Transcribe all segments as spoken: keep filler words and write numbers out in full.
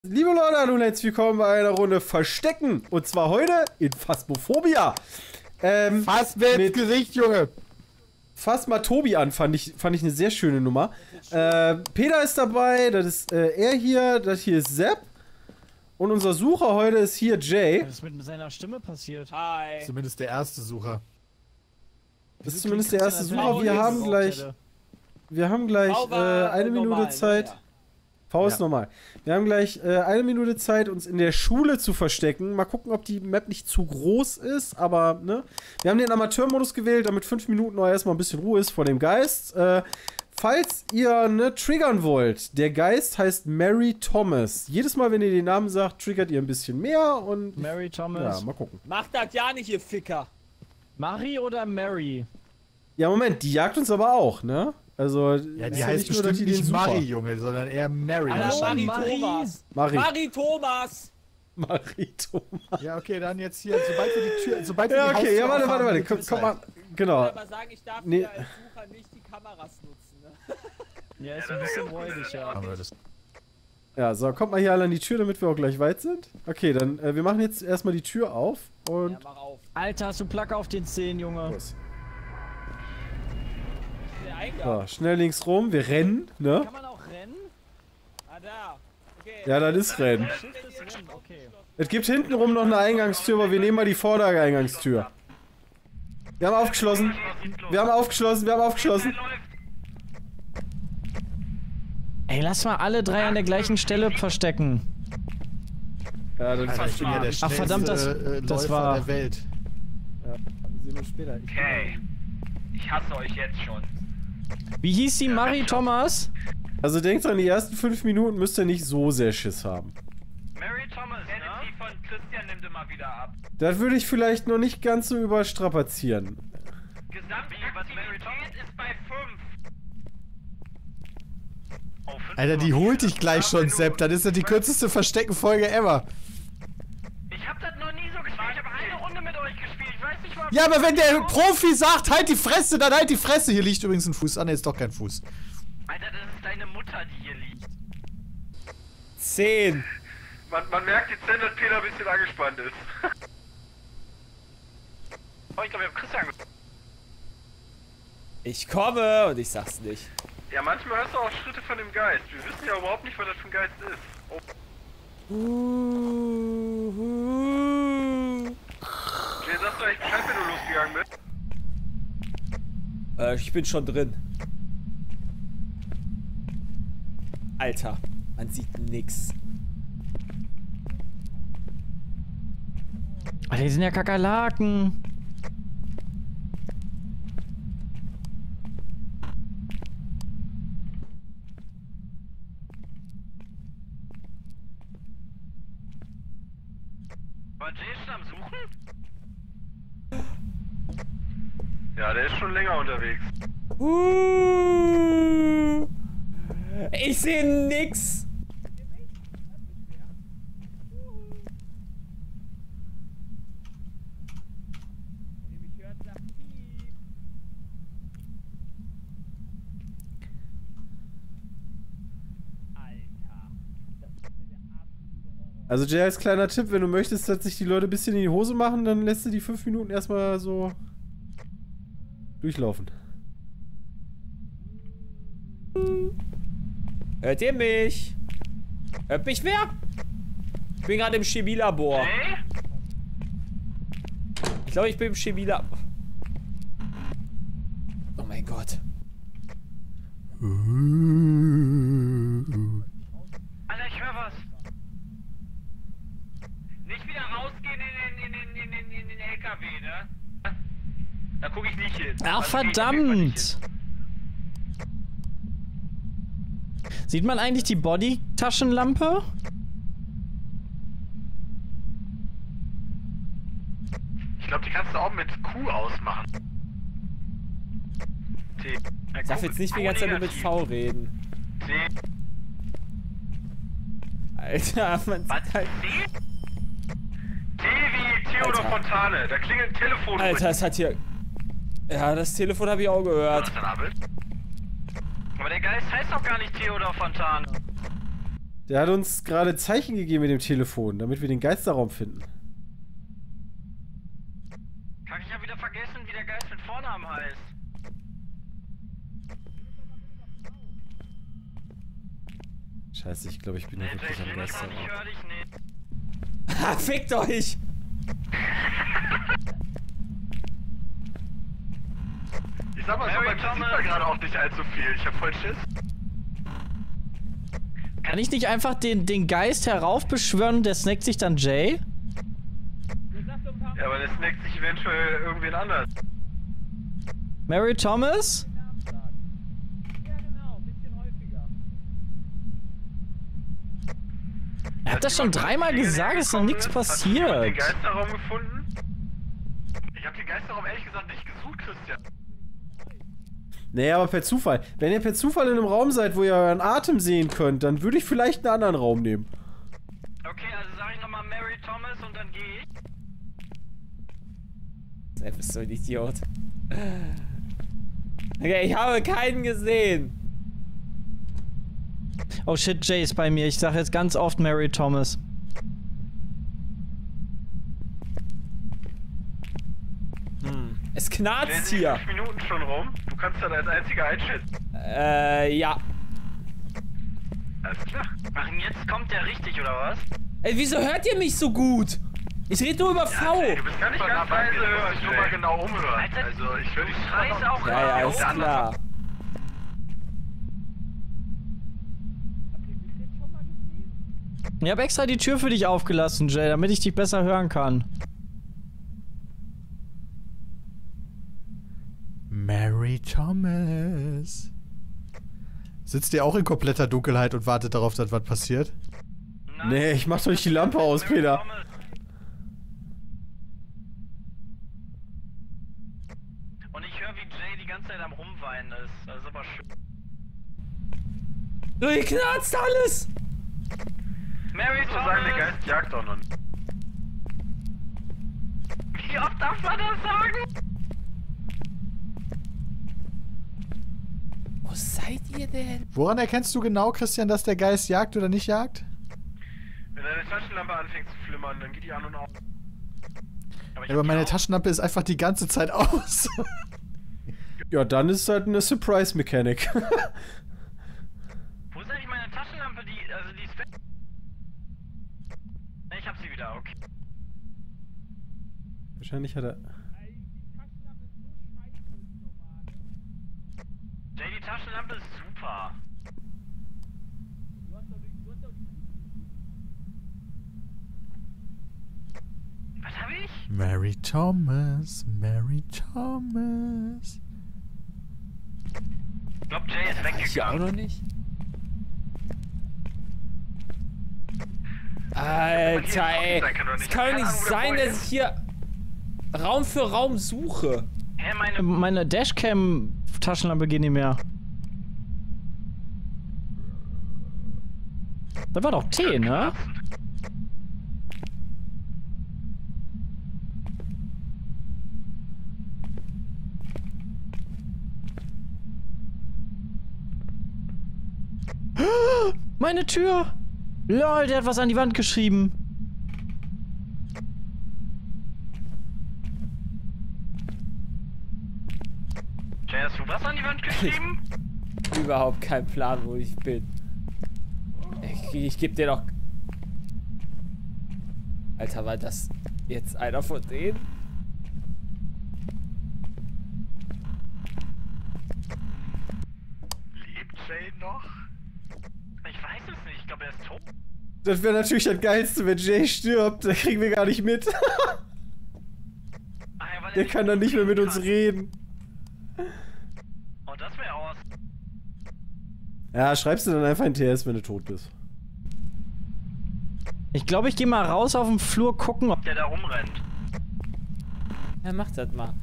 Liebe Leute, hallo und herzlich willkommen bei einer Runde Verstecken. Und zwar heute in Phasmophobia. Ähm, Fass mir ins Gesicht, Junge. Fass mal Tobi an, fand ich, fand ich eine sehr schöne Nummer. Äh, Peter ist dabei, das ist äh, er hier, das hier ist Sepp. Und unser Sucher heute ist hier Jay. Was ist mit seiner Stimme passiert? Hi. Zumindest der erste Sucher. Das ist zumindest der erste Sucher. Wir haben gleich, wir haben gleich äh, eine Minute Zeit. V ist Ja. normal. Wir haben gleich äh, eine Minute Zeit, uns in der Schule zu verstecken. Mal gucken, ob die Map nicht zu groß ist, aber, ne? Wir haben den Amateurmodus gewählt, damit fünf Minuten noch erstmal ein bisschen Ruhe ist vor dem Geist. Äh, falls ihr, ne, triggern wollt, der Geist heißt Mary Thomas. Jedes Mal, wenn ihr den Namen sagt, triggert ihr ein bisschen mehr und... Mary Thomas. Ja, mal gucken. Mach das ja nicht, ihr Ficker. Marie oder Mary? Ja, Moment, die jagt uns aber auch, ne? Also, Ja, ist die heißt nicht nur, dass bestimmt die den nicht Sucher- Marie, Junge, sondern eher Mary. Alter, Marie. Marie Thomas. Marie. Marie Thomas. Marie Thomas. Ja, okay, dann jetzt hier, sobald wir die Tür, sobald wir Ja, die okay, ja, warte, Haustür warte, warte. aufhaben, Komm, geht's komm mal. halt. Ich Genau. will aber sagen, ich darf Nee. hier als Sucher nicht die Kameras nutzen, ne? Ja, ist ein bisschen räudig, ja. Haben wir das. Ja, so, kommt mal hier alle an die Tür, damit wir auch gleich weit sind. Okay, dann, äh, wir machen jetzt erstmal die Tür auf und... Ja, mach auf. Alter, hast du Placke auf den Zehen, Junge? Los. Der Eingang. So, schnell links rum, wir rennen, ne? Kann man auch rennen? Ah, da. Okay. Ja, das ist Rennen. Schiff ist rennen, okay. Es gibt hintenrum noch eine Eingangstür, aber wir nehmen mal die Vorder-Eingangstür. Wir haben aufgeschlossen. Wir haben aufgeschlossen, wir haben aufgeschlossen. Ey, lass mal alle drei an der gleichen Stelle verstecken. Ja, das Alter, ich bin ja der Ach, verdammt, das- schnellste, äh, das Läufer war- der Welt. Ja, sehen wir später. Ich Okay. Ich hasse euch jetzt schon. Wie hieß die Marie Thomas? Also denkt dran, die ersten fünf Minuten müsst ihr nicht so sehr Schiss haben. Mary Thomas, ne? Die von Christian nimmt immer wieder ab. Das würde ich vielleicht noch nicht ganz so überstrapazieren. Gesamtaktivität ist bei fünf. Oh, fünf Alter, die holt dich gleich schon, Sepp. Das ist ja die kürzeste Versteckenfolge ever. Ich hab das noch nie so gespielt. Ich habe eine Runde mit euch gespielt. Ich weiß nicht mal... Ja, aber wenn der Profi sagt, halt die Fresse, dann halt die Fresse. Hier liegt übrigens ein Fuß. Ah, ne, ist doch kein Fuß. Alter, das ist deine Mutter, die hier liegt. Zehn. Man, man merkt jetzt, dass Peter ein bisschen angespannt ist. Oh, ich glaube, wir haben Christian... Ich komme und ich sag's nicht. Ja, manchmal hörst du auch Schritte von dem Geist. Wir wissen ja überhaupt nicht, was das für ein Geist ist. Oh. Jay, sagst du eigentlich Bescheid, wenn du losgegangen bist? Äh, ich bin schon drin. Alter, man sieht nix. Alter, die sind ja Kakerlaken. War Jay schon am Suchen? Ja, der ist schon länger unterwegs. Uh, ich sehe nix. Also Jay, als kleiner Tipp, wenn du möchtest, dass sich die Leute ein bisschen in die Hose machen, dann lässt du die fünf Minuten erstmal so durchlaufen. Hört ihr mich? Hört mich wer? Ich bin gerade im Chemielabor. Jay? Ich glaube, ich bin im Chemielabor. Oh mein Gott. Alter, ich höre was. Nicht wieder rausgehen in den, in den, in den, in den L K W, ne? Da gucke ich nicht hin. Ach, Also, geh ich auf jeden Fall nicht verdammt. Sieht man eigentlich die Body-Taschenlampe? Ich glaube, die kannst du auch mit Q ausmachen. T. Ich darf jetzt nicht die ganze Zeit nur mit V reden. T. Alter, man Was? sieht halt... T wie Theodor Alter. Fontane. Da klingelt ein Telefon. Alter, es hat hier... Ja, das Telefon habe ich auch gehört. Was denn, Abel? Aber der Geist heißt doch gar nicht Theodor Fontane. Der hat uns gerade Zeichen gegeben mit dem Telefon, damit wir den Geisterraum finden. Kann ich ja wieder vergessen, wie der Geist mit Vornamen heißt. Scheiße, ich glaube, ich bin hier Nee, wirklich Jay, am ich Geisterraum. höre dich nicht. Ha, fickt euch! Ich sag mal so, bei mir sieht man gerade auch nicht allzu viel. Ich hab voll Schiss. Kann ich nicht einfach den, den Geist heraufbeschwören und der snackt sich dann Jay? Ja, aber der snackt sich eventuell irgendwen anders. Mary Thomas? Ja, genau, ein bisschen häufiger. Er hat das schon dreimal gesagt, ist noch nichts Hast du jemand den passiert. Geisterraum gefunden? Ich hab den Geisterraum ehrlich gesagt nicht gesucht, Christian. Nee, aber per Zufall. Wenn ihr per Zufall in einem Raum seid, wo ihr euren Atem sehen könnt, dann würde ich vielleicht einen anderen Raum nehmen. Okay, also sag ich nochmal Mary Thomas und dann gehe ich. Sepp ist so ein Idiot. Okay, ich habe keinen gesehen. Oh shit, Jay ist bei mir. Ich sage jetzt ganz oft Mary Thomas. Hm. Es knarzt Wir sind hier. fünf Minuten schon rum. Du kannst das als einziger einschätzen. Äh, ja. Alles klar. Ach, und jetzt kommt der richtig, oder was? Ey, wieso hört ihr mich so gut? Ich rede nur über V. Jay, du bist gar nicht ganz leise, du musst dich nur mal genau umhören. Alter, Also, ich höre dich Scheiß auch Ja, ja, gerade. ist klar. Ich habe extra die Tür für dich aufgelassen, Jay, damit ich dich besser hören kann. Mary Thomas. Sitzt ihr auch in kompletter Dunkelheit und wartet darauf, dass was passiert? Nein. Nee, ich mach doch nicht die Lampe aus, Mary Peter. Thomas. Und ich höre, wie Jay die ganze Zeit am Rumweinen ist. Das ist aber schön. So, hier knarzt alles. Mary So sagen, der Thomas! Geist jagt doch noch nicht. Wie oft darf man das sagen? Wo seid ihr denn? Woran erkennst du genau, Christian, dass der Geist jagt oder nicht jagt? Wenn deine Taschenlampe anfängt zu flimmern, dann geht die an und aus. Aber, ich Ja, aber hab meine die auch- Taschenlampe ist einfach die ganze Zeit aus. Ja, dann ist halt eine Surprise-Mechanik. Wo ist eigentlich meine Taschenlampe? Die, also die ist weg. Ne, ich hab sie wieder, okay. Wahrscheinlich hat er... Jay, die Taschenlampe ist super. Was hab ich? Mary Thomas, Mary Thomas. Ich glaub, Jay ist Ich auch weggegangen. noch nicht. Alter, ey. Es kann doch nicht sein, dass ich hier Raum für Raum suche. Hä, meine... Meine Dashcam-Taschenlampe geht nicht mehr. Das war doch T, ne? Meine Tür! Lol, der hat was an die Wand geschrieben. Jay, hast du was an die Wand geschrieben? Überhaupt kein Plan, wo ich bin. Ich, ich geb dir doch... Alter, war das jetzt einer von denen? Lebt Jay noch? Ich weiß es nicht, ich glaube, er ist tot. Das wäre natürlich das Geilste, wenn Jay stirbt. Da kriegen wir gar nicht mit. Ach, ja, weil er Der kann dann nicht mehr mit uns reden. Oh, das wäre aus. Ja, schreibst du dann einfach in T S, wenn du tot bist. Ich glaube, ich gehe mal raus auf den Flur gucken, ob... Der da rumrennt. Ja, mach das mal.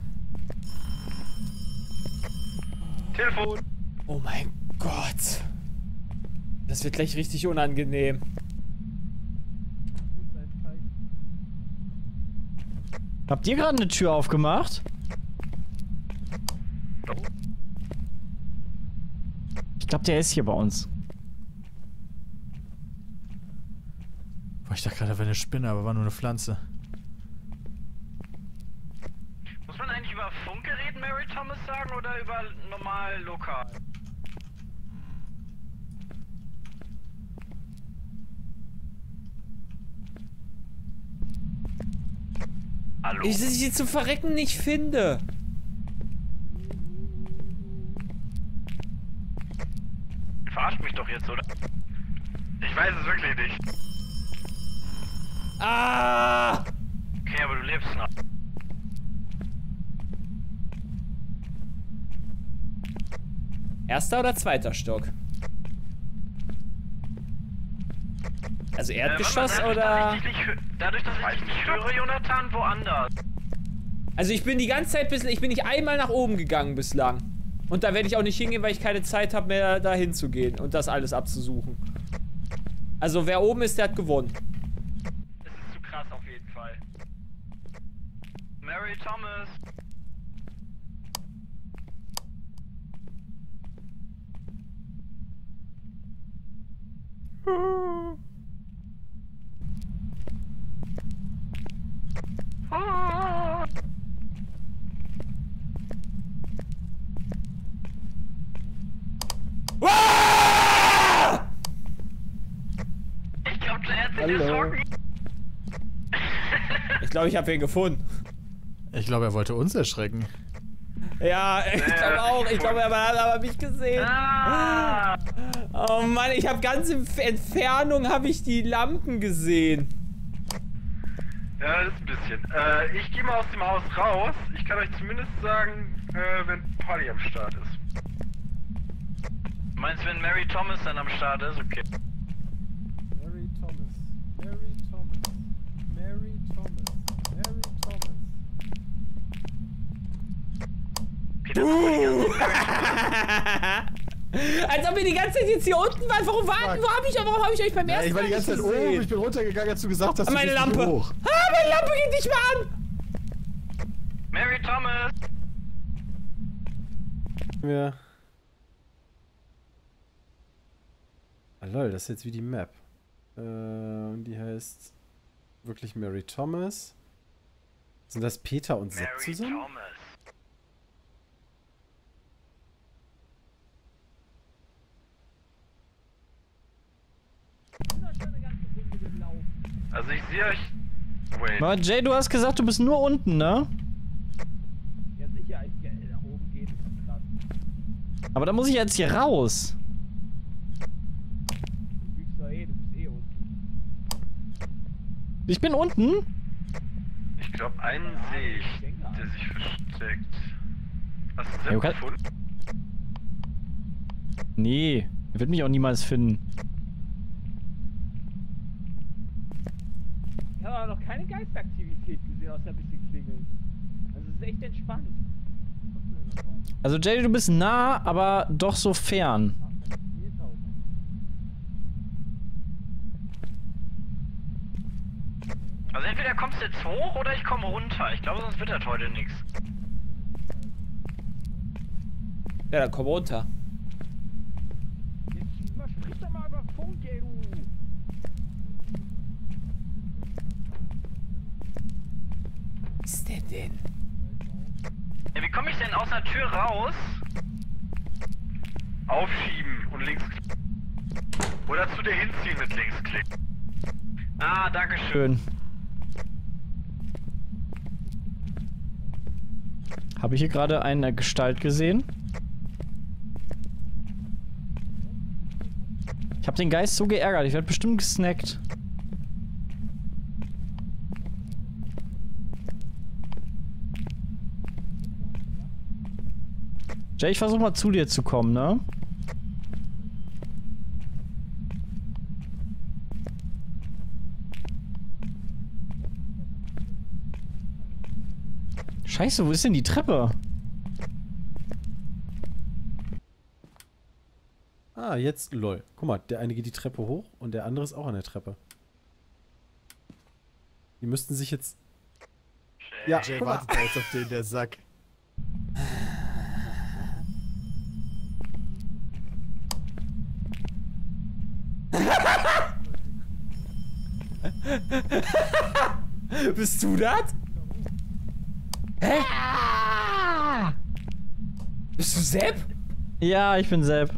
Telefon! Oh mein Gott. Das wird gleich richtig unangenehm. Habt ihr gerade eine Tür aufgemacht? Ich glaube, der ist hier bei uns. Boah, ich dachte gerade, da wäre eine Spinne, aber war nur eine Pflanze. Muss man eigentlich über Funkgerät Mary Thomas sagen oder über normal lokal? Hallo? Ich, dass ich sie zu verrecken nicht finde. Verarscht mich doch jetzt, oder? Ich weiß es wirklich nicht. Ah! Okay, aber du lebst noch. Erster oder zweiter Stock? Also Erdgeschoss Äh, warte mal, oder... Dadurch, dass ich dich nicht, dadurch, dass ich dich nicht höre, Jonathan, woanders. Also ich bin die ganze Zeit bis... Ich bin nicht einmal nach oben gegangen bislang. Und da werde ich auch nicht hingehen, weil ich keine Zeit habe mehr da hinzugehen und das alles abzusuchen. Also wer oben ist, der hat gewonnen. Es ist zu krass auf jeden Fall. Mary Thomas. Ich glaube, der hat sich erschrocken. Ich glaube, ich habe wen gefunden. Ich glaube, er wollte uns erschrecken. Ja, ich glaube auch. Ich glaube, er hat aber mich gesehen. Ah! Oh Mann, ich habe ganz in Entfernung habe ich die Lampen gesehen. Ja, das ist ein bisschen. Äh, ich gehe mal aus dem Haus raus. Ich kann euch zumindest sagen, äh, wenn Polly am Start ist. Du meinst, wenn Mary Thomas dann am Start ist? Okay. Mary Thomas. Mary Thomas. Mary Thomas. Mary Thomas. Peter, Als ob wir die ganze Zeit jetzt hier unten waren. Warum warten? Wo hab ich, warum habe ich euch beim Ja, ersten ich war die Mal ganze Zeit nicht gesehen? oben, ich bin runtergegangen, als du gesagt hast, Ah, du meine gehst nicht Lampe. hoch. Ah, meine Lampe geht nicht mehr an. Mary Thomas! Ja. Ah, lol, das ist jetzt wie die Map. Äh, und die heißt wirklich Mary Thomas. Sind das Peter und Sepp Mary zusammen? Thomas. Also ich sehe euch... Wait. Aber Jay, du hast gesagt, du bist nur unten, ne? Ja, sicher. Ich, ja, nach oben gehen ist krass. Aber da muss ich jetzt hier raus. Du lügst doch eh, du bist eh unten. Ich bin unten? Ich glaube, einen sehe ich, der sich versteckt. Hast du Ja, Sepp du kann- gefunden? Nee, er wird mich auch niemals finden. Ich habe aber noch keine Geistaktivität gesehen, außer ein bisschen klingeln. Also es ist echt entspannt. Also Jay, du bist nah, aber doch so fern. Also entweder kommst du jetzt hoch oder ich komme runter. Ich glaube, sonst wird das heute nichts. Ja, dann komm runter. Jetzt sprich doch mal über Funk, ey, du. Was ist der denn? Ja, wie komme ich denn aus der Tür raus? Aufschieben und linksklick. Oder zu dir hinziehen mit Linksklick. Ah, danke schön. Schön. Habe ich hier gerade eine Gestalt gesehen? Ich habe den Geist so geärgert, ich werde bestimmt gesnackt. Jay, ich versuche mal zu dir zu kommen, ne? Scheiße, wo ist denn die Treppe? Ah, jetzt lol. Guck mal, der eine geht die Treppe hoch und der andere ist auch an der Treppe. Die müssten sich jetzt... Ja, Jay guck mal. wartet da jetzt auf den, der Sack. Bist du das? Hä? Bist du Sepp? Ja, ich bin Sepp.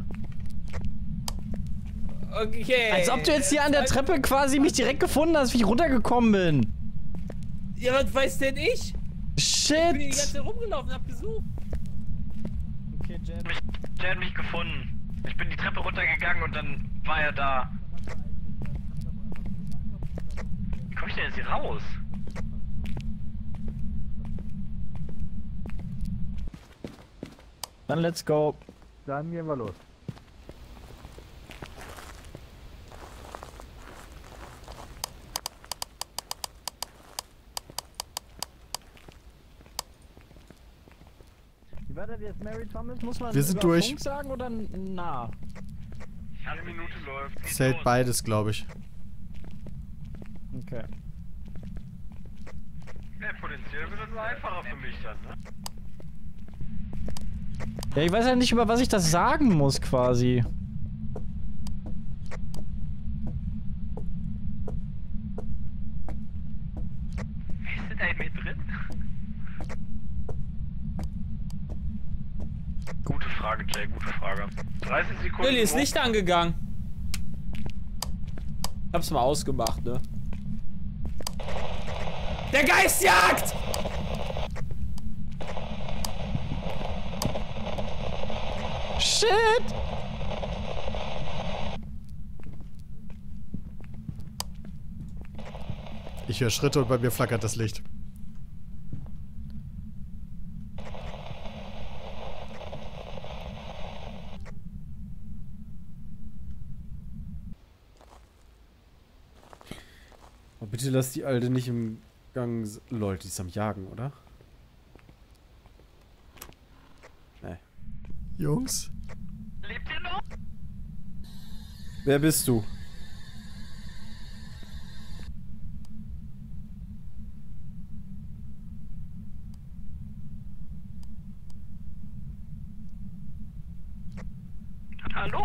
Okay. Als ob du jetzt hier an der Treppe quasi mich direkt gefunden hast, wie ich runtergekommen bin. Ja, was weiß denn ich? Ich bin die ganze Shit. Zeit rumgelaufen, hab gesucht. Okay, Jen. Mich, der hat mich gefunden. Ich bin die Treppe runtergegangen und dann war er da. Wie komme ich denn jetzt hier raus? Dann let's go. Dann gehen wir los. Wie war das jetzt, Mary Thomas? Muss man Wir sind über durch. Funk sagen oder nah? Eine Minute läuft. Geht's Zählt los. beides, glaube ich. Okay. Ja, potenziell wird es einfacher für mich dann, ne? Ja, ich weiß ja nicht, über was ich das sagen muss, quasi. Wer ist denn da in mir drin? Gute Frage, Jay, gute Frage. dreißig Sekunden. Lilly ist hoch. Licht angegangen. Hab's mal ausgemacht, ne? Der Geist jagt! Shit! Ich höre Schritte und bei mir flackert das Licht. Oh, bitte lass die Alte nicht im Gang... s- Lol, die ist am Jagen, oder? Nee. Jungs? Lebt ihr noch? Wer bist du? Hallo?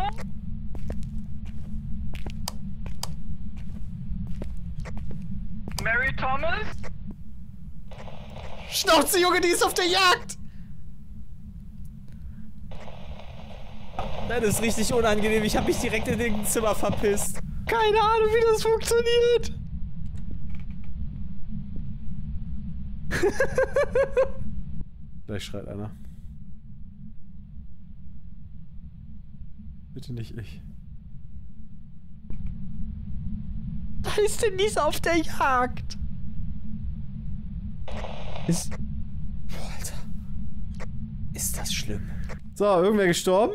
Mary Thomas? Schnauze, Junge, die ist auf der Jagd! Das ist richtig unangenehm. Ich hab mich direkt in den Zimmer verpisst. Keine Ahnung, wie das funktioniert. Gleich schreit einer. Bitte nicht ich. Was ist denn dies auf der Jagd? Ist... Boah, Alter. Ist das schlimm? So, irgendwer gestorben?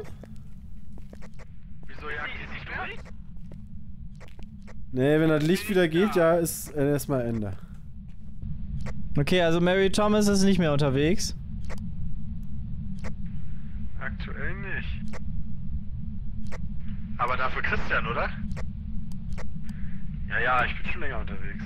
Wieso jagt ihr nicht durch? Nee, wenn das Licht wieder geht, ja, ist äh, erstmal Ende. Okay, also Mary Thomas ist nicht mehr unterwegs. Aktuell nicht. Aber dafür Christian, oder? Ja, ja, ich bin schon länger unterwegs.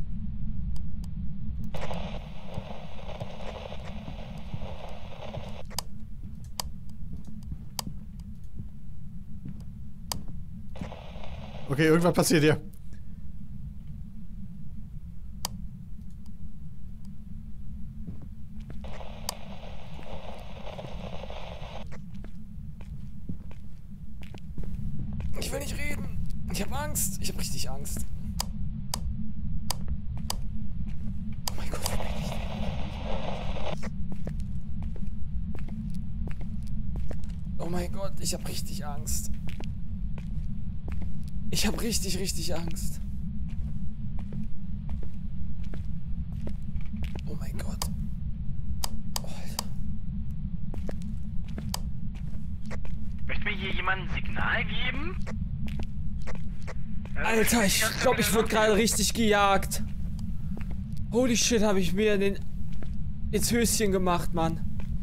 Okay, irgendwas passiert hier. Ich will nicht reden. Ich hab Angst. Ich hab richtig Angst. Oh mein Gott, ich will nicht reden. Oh mein Gott, ich hab richtig Angst. Ich hab richtig, richtig Angst. Oh mein Gott. Oh, Alter. Möchte mir hier jemand ein Signal geben? Äh, Alter, ich glaube, ich wurde gerade richtig gejagt. Holy shit, habe ich mir den ins Höschen gemacht, Mann.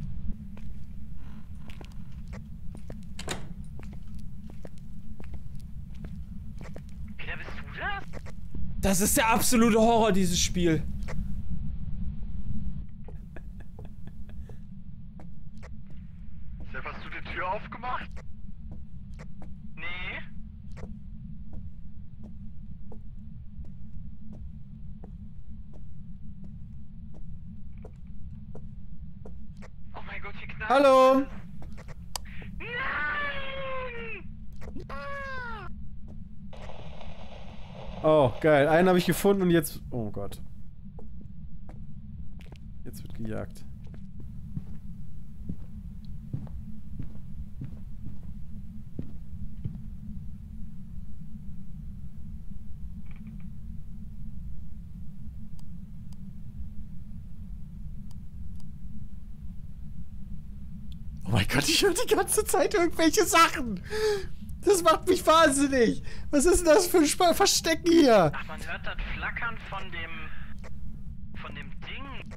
Peter, bist du das? Das ist der absolute Horror, dieses Spiel. Sepp, hast du die Tür aufgemacht? Nee. Hallo! Oh, geil. Einen habe ich gefunden und jetzt... Oh Gott. Jetzt wird gejagt. Oh mein Gott, ich höre die ganze Zeit irgendwelche Sachen. Das macht mich wahnsinnig. Was ist denn das für ein Sp- Verstecken hier? Ach, man hört das Flackern von dem... von dem Ding.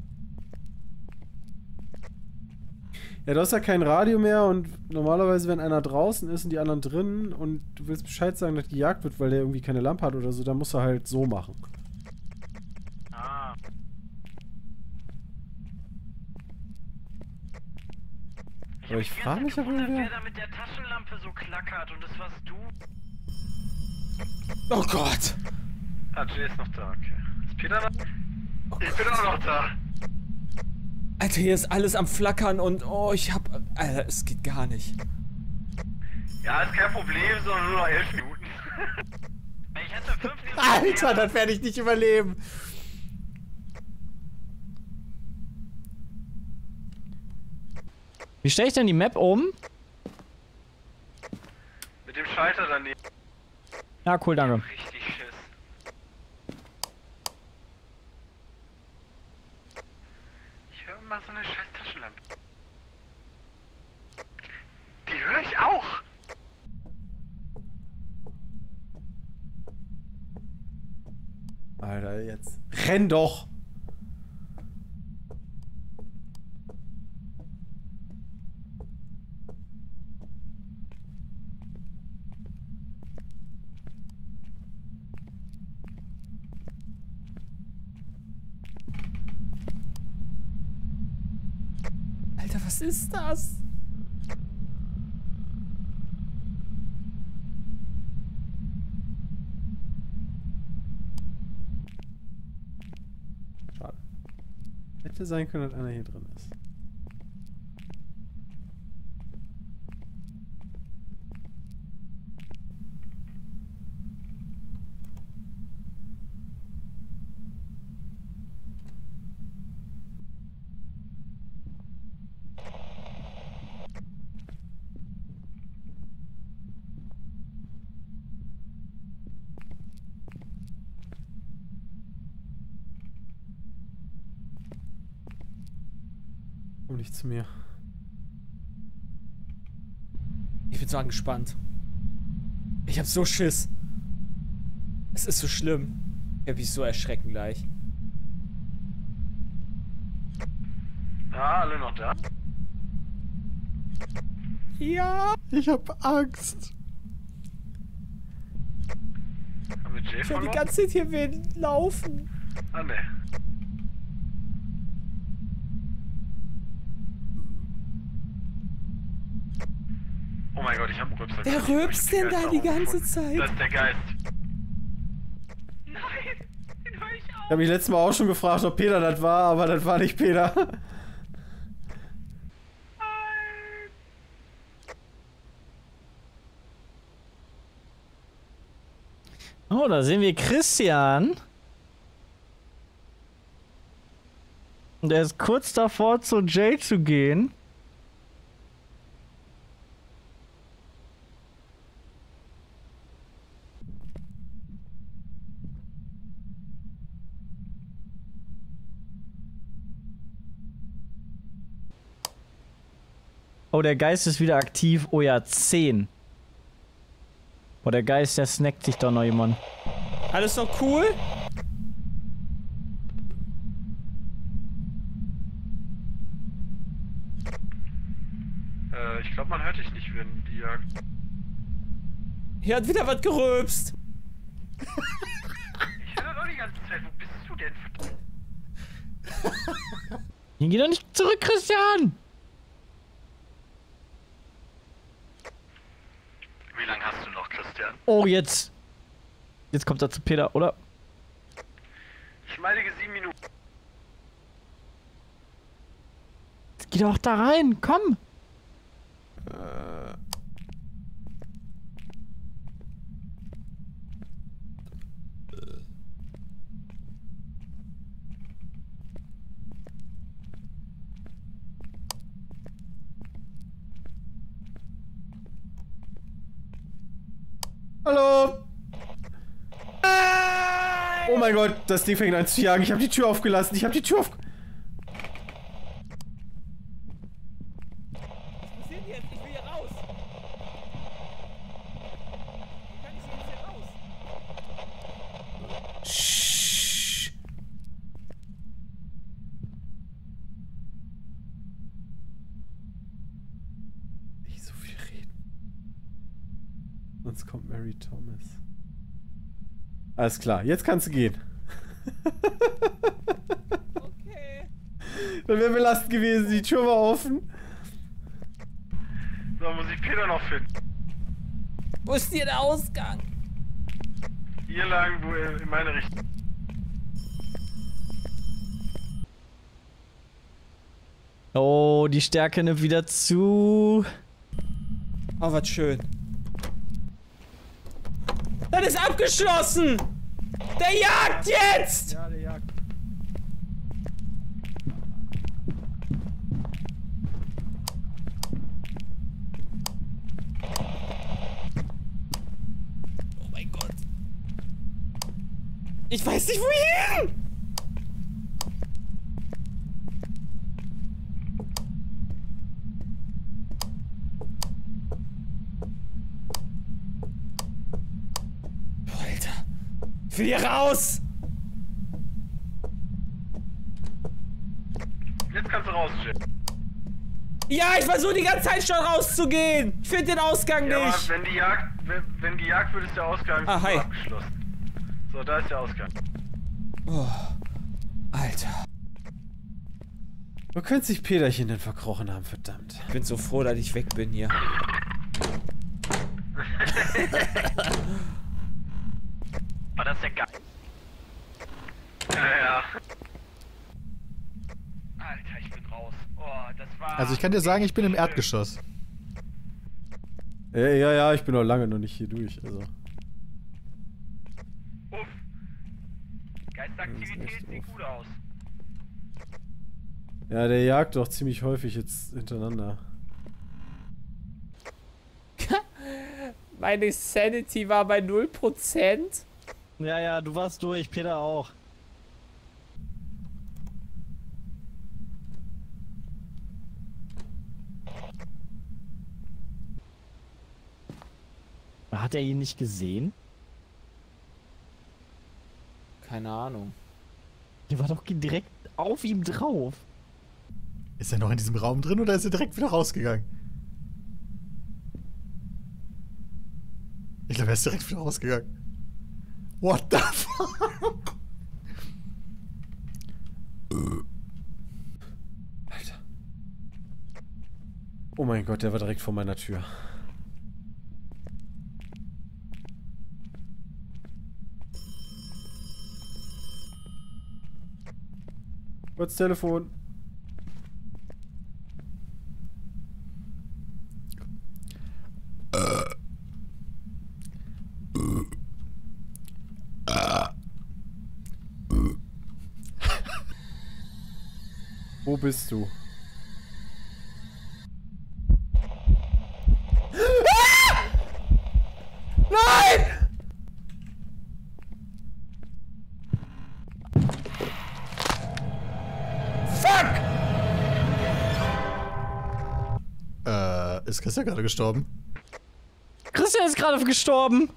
Ja, du hast ja kein Radio mehr und normalerweise, wenn einer draußen ist und die anderen drin und du willst Bescheid sagen, dass gejagt wird, weil der irgendwie keine Lampe hat oder so, dann musst du halt so machen. Ah. Aber ich frage mich, ob gewundert, wer irgendwer... da mit der Taschenlampe so klackert und das warst du. Oh Gott! Ah, Jay ist noch da, okay. Ist Peter noch? Oh ich bin auch noch da. Alter, hier ist alles am Flackern und oh, ich hab... Alter, es geht gar nicht. Ja, ist kein Problem, sondern nur noch elf Minuten. Ich hätte fünf Minuten. Alter, das werde ich nicht überleben. Wie stelle ich denn die Map um? Mit dem Schalter daneben. Ja, cool, danke. Richtig Schiss. Ich höre immer so eine scheiß Taschenlampe. Die höre ich auch. Alter, jetzt. Renn doch! Alter, was ist das? Schade. Hätte sein können, dass einer hier drin ist. Komm nicht zu mir. Ich bin so angespannt. Ich hab so Schiss. Es ist so schlimm. Ich hab mich so erschrecken gleich. Ah, alle noch da? Ja! Ich hab Angst. Haben wir Jay Ich hab die verloren? ganze Zeit hier wen laufen. Ah, ne. Oh mein Gott, ich hab einen Rübser. Wer gehört. Ich hab rülpst den denn da Geist die auch ganze gefunden. Zeit? Das ist der Geist. Nein, den höre ich auch. Ich habe mich letztes Mal auch schon gefragt, ob Peter das war, aber das war nicht Peter. Oh, da sehen wir Christian. Und er ist kurz davor, zu Jay zu gehen. Oh, der Geist ist wieder aktiv. Oh ja, zehn. Oh, der Geist, der snackt sich doch noch jemand. Alles noch cool? Äh, ich glaube, man hört dich nicht, wenn die jagt. Hier hat wieder was gerülpst. Ich höre doch die ganze Zeit. Wo bist du denn? Hier geh doch nicht zurück, Christian! Wie lange hast du noch, Christian? Oh, jetzt. Jetzt kommt er zu Peter, oder? Schmeidige sieben Minuten. Geh doch da rein, komm! Äh. Hallo! Oh mein Gott, das Ding fängt an zu jagen. Ich habe die Tür aufgelassen. Ich habe die Tür auf... Was passiert jetzt? Ich will hier raus. Wie kann ich hier jetzt hier raus? Shh. Nicht so viel reden. Sonst kommt Mary Thomas. Alles klar, jetzt kannst du gehen. Okay. Dann wäre belastend gewesen, die Tür war offen. So, muss ich Peter noch finden. Wo ist hier der Ausgang? Hier lang, wo er in meine Richtung. Oh, die Stärke nimmt wieder zu. Oh, was schön. Das ist abgeschlossen! Der jagt jetzt! Ja, der jagt. Oh mein Gott. Ich weiß nicht wohin! Ich will hier raus! Jetzt kannst du raus, Jim. Ja, ich versuche die ganze Zeit schon rauszugehen! Ich finde den Ausgang Ja, aber nicht! wenn die Jagd, wenn, wenn gejagt wird, ist der Ausgang Ah, hi. abgeschlossen. So, da ist der Ausgang. Oh, Alter. Wo könnte sich Peterchen denn verkrochen haben, verdammt. Ich bin so froh, dass ich weg bin hier. Oh, das ist ja geil. Ja, ja. Alter, ich bin raus. Oh, das war... Also ich kann dir sagen, ich bin im Erdgeschoss. Ja, ja, ja, ich bin noch lange noch nicht hier durch, also. Uff. Geistaktivität sieht gut aus. Ja, der jagt doch ziemlich häufig jetzt hintereinander. Meine Sanity war bei null Prozent. Ja, ja, du warst durch, Peter auch. Hat er ihn nicht gesehen? Keine Ahnung. Der war doch direkt auf ihm drauf. Ist er noch in diesem Raum drin oder ist er direkt wieder rausgegangen? Ich glaube, er ist direkt wieder rausgegangen. What the fuck? Alter. Oh mein Gott, der war direkt vor meiner Tür. Kurz Telefon. Wo bist du? Ah! Nein! Fuck! Äh, ist Christian gerade gestorben? Christian ist gerade gestorben.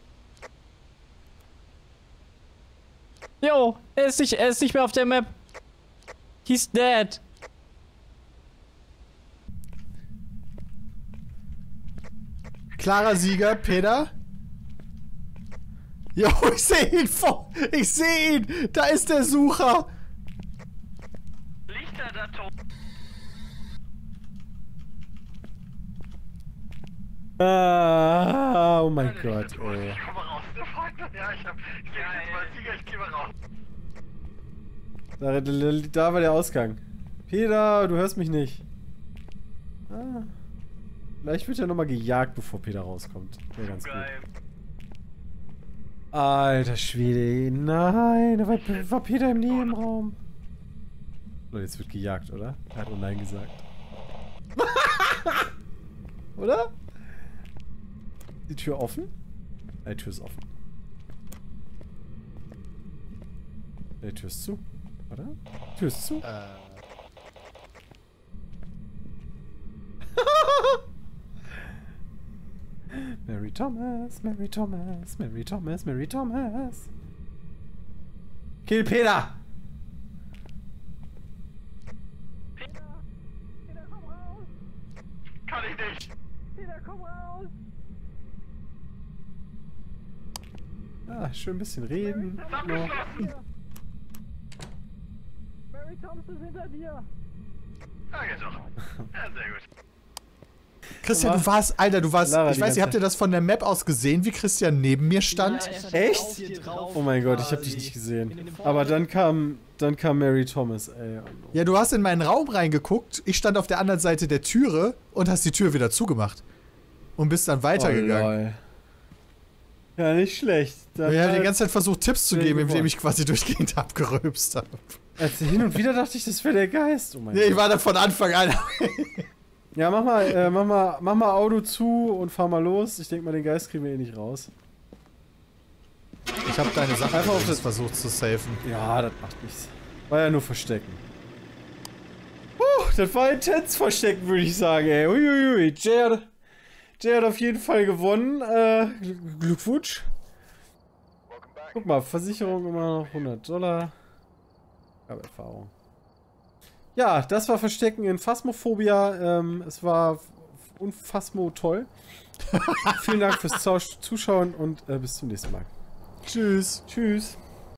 Jo, er ist nicht, er ist nicht mehr auf der Map. He's dead. Klarer Sieger, Peter. Jo, ich sehe ihn vor. Ich sehe ihn. Da ist der Sucher. Lichter da tot. Ah, oh mein Gott, ey. Ich komme raus. Ja, ich hab. Ich denke, jetzt mal Sieger, ich geh mal raus. Da, da, da war der Ausgang. Peter, du hörst mich nicht. Ah. Vielleicht wird ja nochmal gejagt, bevor Peter rauskommt. Wäre ganz gut. Geil. Alter Schwede, nein, da war, war Peter im Nebenraum. Leute, jetzt wird gejagt, oder? Er hat oh nein gesagt. Oder? Die Tür offen? Die Tür ist offen. Die Tür ist zu, oder? Die Tür ist zu. Äh. Mary Thomas, Mary Thomas, Mary Thomas, Mary Thomas. Kill Peter! Peter! Peter, komm raus! Kann ich nicht. Peter, komm raus! Ah, schön ein bisschen reden. Ist No. abgeschlossen. Mary Thompson ist hinter dir! Ah, geht doch. Ja, sehr gut. Christian, Aber- du warst, Alter, du warst, Lara, ich die weiß ganze nicht, habt ihr das von der Map aus gesehen, wie Christian neben mir stand? Echt? Oh mein Gott, ich hab dich nicht gesehen. Aber dann kam, dann kam Mary Thomas, ey. Ja, du hast in meinen Raum reingeguckt, ich stand auf der anderen Seite der Türe und hast die Tür wieder zugemacht. Und bist dann weitergegangen. Oh, ja, nicht schlecht. Dann Und ich habe die halt- ganze Zeit versucht, Tipps zu Sehr geben, gewonnen. indem ich quasi durchgehend abgerülpst habe. Also hin und wieder dachte ich, das wäre der Geist. Oh mein Nee, ich Gott. war da von Anfang an. Ja, mach mal, äh, mach mal, mach mal Auto zu und fahr mal los. Ich denke mal, den Geist kriegen wir eh nicht raus. Ich habe deine Sachen Einfach auf übrigens das- versucht zu safen. Ja, das macht nichts. War ja nur Verstecken. Puh, das war intens Verstecken, würde ich sagen, ey. Uiuiui. Jay hat, Jay hat auf jeden Fall gewonnen. Äh, Gl- Glückwunsch. Guck mal, Versicherung immer noch hundert Dollar. Ich habe Erfahrung. Ja, das war Verstecken in Phasmophobia. Ähm, es war unfassbar toll. Vielen Dank fürs Zau- Zuschauen und äh, bis zum nächsten Mal. Tschüss. Tschüss.